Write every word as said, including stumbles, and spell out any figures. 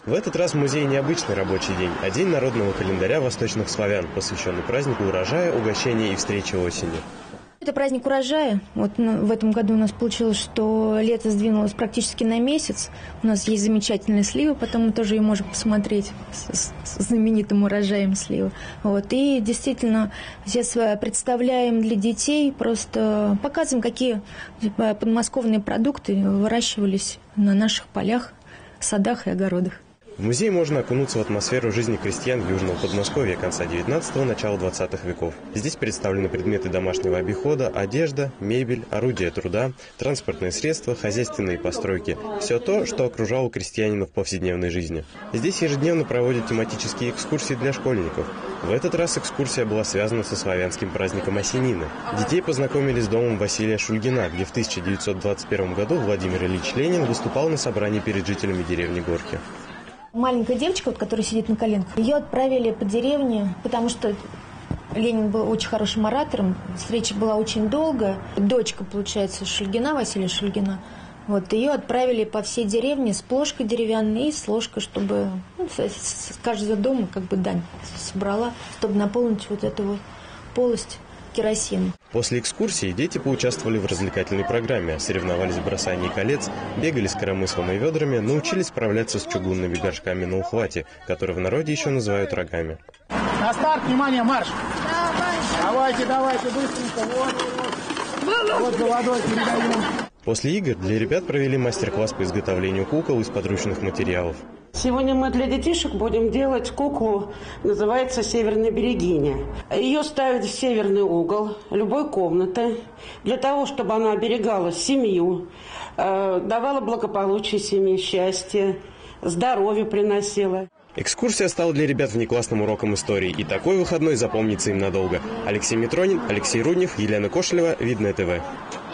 В этот раз в музее необычный рабочий день, а день народного календаря восточных славян, посвященный празднику урожая, угощения и встречи осенью. Это праздник урожая. Вот в этом году у нас получилось, что лето сдвинулось практически на месяц. У нас есть замечательные сливы, потом мы тоже ее можем посмотреть с, с знаменитым урожаем сливы. Вот. И действительно, здесь представляем для детей, просто показываем, какие подмосковные продукты выращивались на наших полях, садах и огородах. В музее можно окунуться в атмосферу жизни крестьян Южного Подмосковья конца девятнадцатого – начала двадцатых веков. Здесь представлены предметы домашнего обихода, одежда, мебель, орудия труда, транспортные средства, хозяйственные постройки. Все то, что окружало крестьянина в повседневной жизни. Здесь ежедневно проводят тематические экскурсии для школьников. В этот раз экскурсия была связана со славянским праздником Осенины. Детей познакомили с домом Василия Шульгина, где в тысяча девятьсот двадцать первом году Владимир Ильич Ленин выступал на собрании перед жителями деревни Горки. Маленькая девочка, вот, которая сидит на коленках, ее отправили по деревне, потому что Ленин был очень хорошим оратором, встреча была очень долгая. Дочка, получается, Шульгина, Василия Шульгина, вот, ее отправили по всей деревне с плошкой деревянной и с ложкой, чтобы ну, с каждого дома как бы дань собрала, чтобы наполнить вот эту вот полость керосином. После экскурсии дети поучаствовали в развлекательной программе, соревновались в бросании колец, бегали с коромыслом и ведрами, научились справляться с чугунными горшками на ухвате, которые в народе еще называют рогами. На старт, внимание, марш! Давайте, давайте, быстренько, вот, вот, вот за водой передаем. После игр для ребят провели мастер-класс по изготовлению кукол из подручных материалов. Сегодня мы для детишек будем делать куклу, называется «Северная берегиня». Ее ставят в северный угол любой комнаты, для того, чтобы она оберегала семью, давала благополучие семье, счастье, здоровье приносила. Экскурсия стала для ребят внеклассным уроком истории, и такой выходной запомнится им надолго. Алексей Митронин, Алексей Руднев, Елена Кошелева, Видное ТВ.